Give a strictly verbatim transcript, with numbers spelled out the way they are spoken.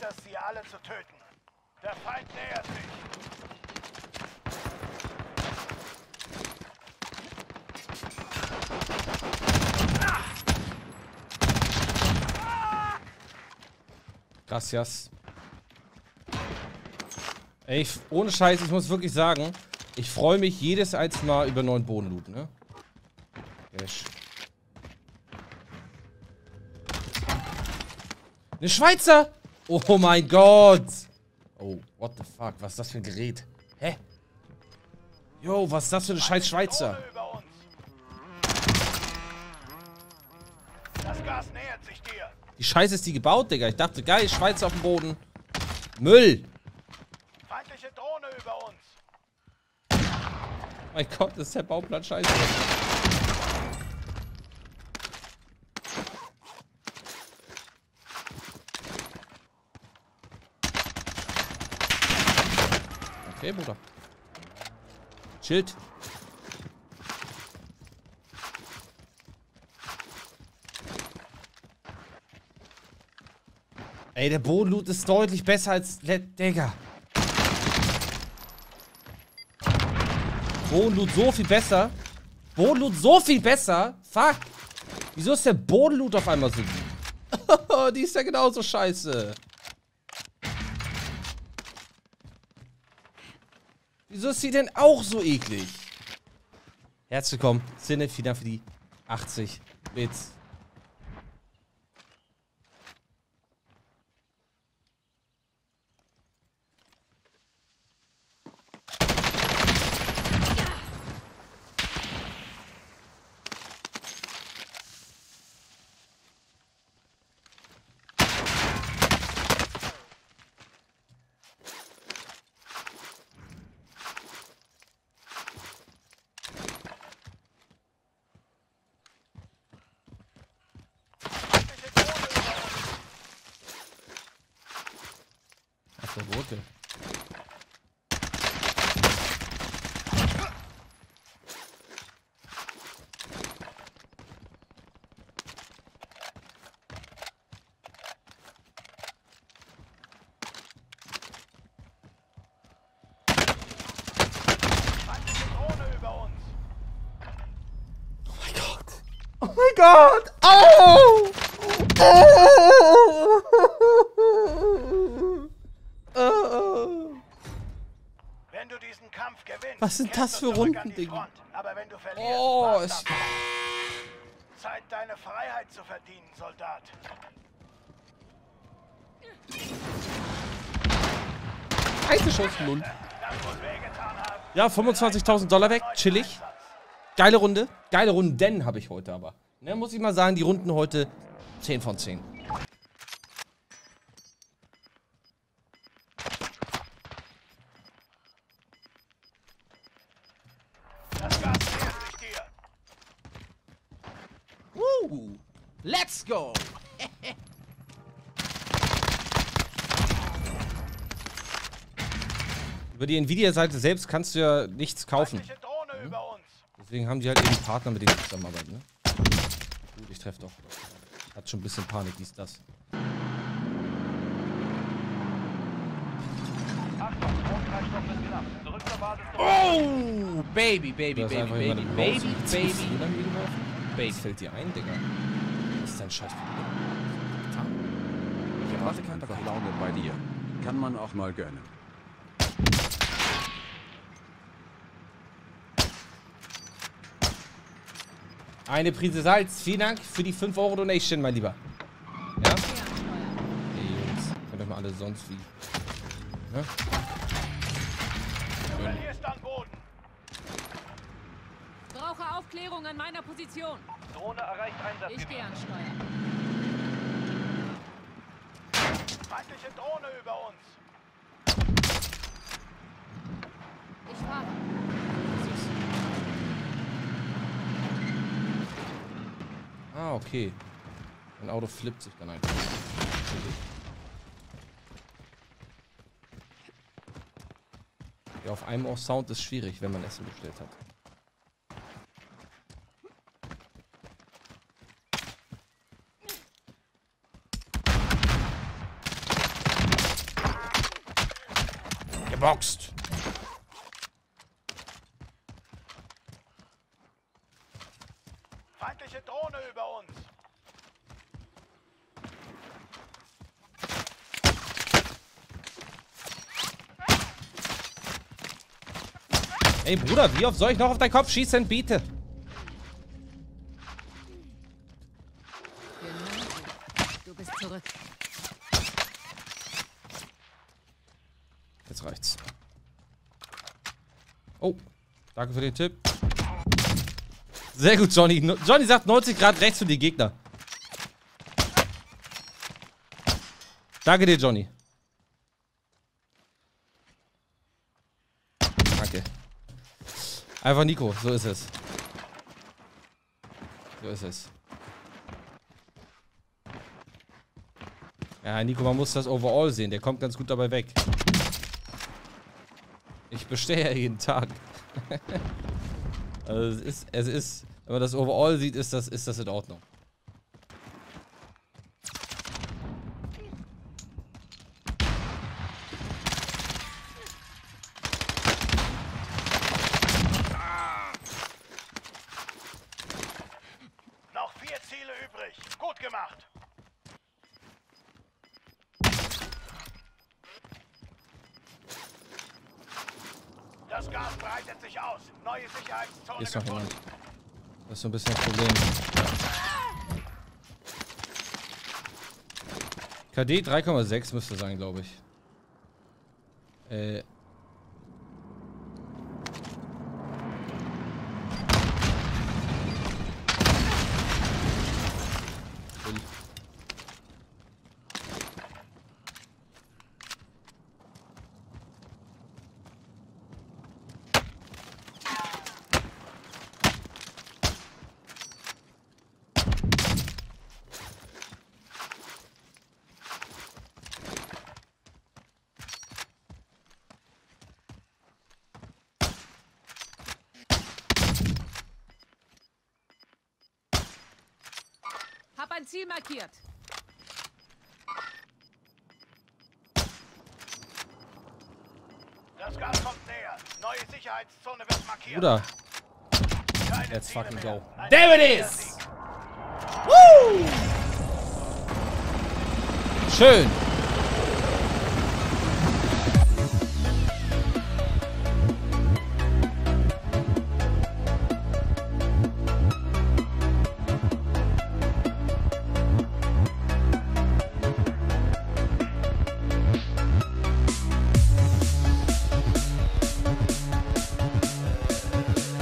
es, sie alle zu töten. Der Feind nähert sich. Gracias. Ey, ich, ohne Scheiß, ich muss wirklich sagen, ich freue mich jedes einzelne Mal über neuen Bodenloot, ne? Yes. Eine Schweizer! Oh mein Gott! Oh, what the fuck? Was ist das für ein Gerät? Hä? Yo, was ist das für eine scheiß Schweizer? Das Gas nähert sich dir. Die Scheiße ist die gebaut, Digga. Ich dachte, geil, Schweizer auf dem Boden. Müll! Feindliche Drohne über uns. Mein Gott, das ist der Bauplan scheiße. Okay, Bruder. Schild. Ey, der Bodenloot ist deutlich besser als... Digga. Bodenloot so viel besser. Bodenloot so viel besser. Fuck. Wieso ist der Bodenloot auf einmal so gut? Die ist ja genauso scheiße. Wieso ist sie denn auch so eklig? Herzlich willkommen. Sinne, vielen Dank für die achtzig Bits. Der rote. Oh mein Gott. Oh mein Gott! Oh! Oh! Wenn du diesen Kampf gewinnst, Was sind das für Runden, Digga? Aber wenn du verlierst, Oh, war's es... das. Zeit, deine Freiheit zu verdienen, Soldat. Heiße Schuss im Mund. Das muss wehgetan haben. Ja, fünfundzwanzigtausend Dollar weg. Chillig. Geile Runde. Geile Runden habe ich heute aber. Ne, muss ich mal sagen, die Runden heute zehn von zehn. Das Gas nähert sich dir. Woo! Let's go! Über die Nvidia-Seite selbst kannst du ja nichts kaufen. Feindliche Drohne Mhm. über uns. Deswegen haben die halt eben Partner, mit denen sie zusammenarbeiten, ne? Gut, ich treffe doch. Hat schon ein bisschen Panik, dies, das. Achtung, Druckreisstoff ist knapp. Zurück zur Basis. Oh, Baby, Baby, Du hast Baby, einfach Baby, jemanden Baby, raus und Baby, ziehst ihn dann wieder drauf. Baby. Was fällt dir ein, Digga? Was ist dein Scheiß? Ich erwarte einfach Laune bei dir. Kann man auch mal gönnen. Eine Prise Salz. Vielen Dank für die fünf Euro Donation, mein Lieber. Ja? Ey, Jungs. Könnt ihr mal alle sonst wie. Ne? Du verlierst an Boden. Brauche Aufklärung an meiner Position. Drohne erreicht Ich Einsatzgebiet. gehe an Steuer. Feindliche Drohne über uns. Ich fahre. Ah, okay. Mein Auto flippt sich dann einfach. Ja, auf einem Ohr Sound ist schwierig, wenn man Essen bestellt hat. geboxt. Feindliche Drohne über uns. Ey, Bruder, wie oft soll ich noch auf deinen Kopf schießen? Bitte. Du bist zurück. Jetzt reicht's. Oh, danke für den Tipp. Sehr gut, Johnny. Johnny sagt neunzig Grad rechts für die Gegner. Danke dir, Johnny. Danke. Einfach Nico, so ist es. So ist es. Ja, Nico, man muss das Overall sehen. Der kommt ganz gut dabei weg. Ich bestehe ja jeden Tag. Also es ist, es ist, wenn man das Overall sieht, ist das, ist das in Ordnung. Noch vier Ziele übrig. Gut gemacht. Das Gas breitet sich aus. Neue Sicherheitszone Hier ist noch gefunden. jemand. Das ist so ein bisschen das Problem. K D drei Komma sechs müsste sein, glaube ich. Äh. Hab ein Ziel markiert. Das Gas kommt näher. Neue Sicherheitszone wird markiert. Bruder, Keine let's Ziele fucking mehr. go. Ein There it wichtiger is! Sieg. Woo! Schön.